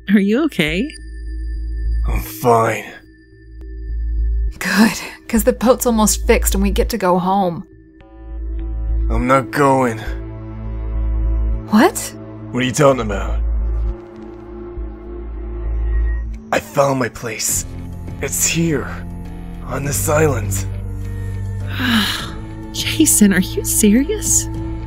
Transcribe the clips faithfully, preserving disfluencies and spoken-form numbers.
Are you okay? I'm fine. Good, because the boat's almost fixed and we get to go home. I'm not going. What? What are you talking about? I found my place. It's here. On this island. Jason, are you serious?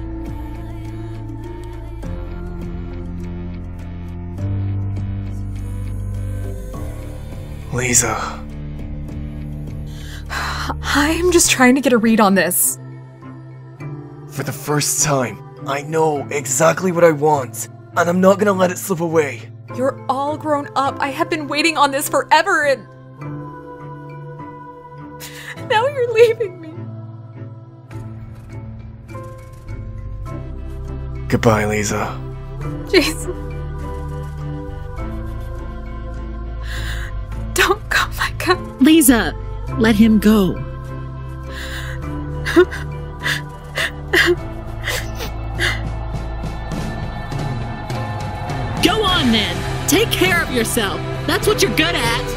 Liza. I'm just trying to get a read on this. For the first time, I know exactly what I want, and I'm not gonna let it slip away. You're all grown up. I have been waiting on this forever and... now you're leaving me. Goodbye, Liza. Jason. Don't go, my God. Liza, let him go. Go on then. Take care of yourself. That's what you're good at.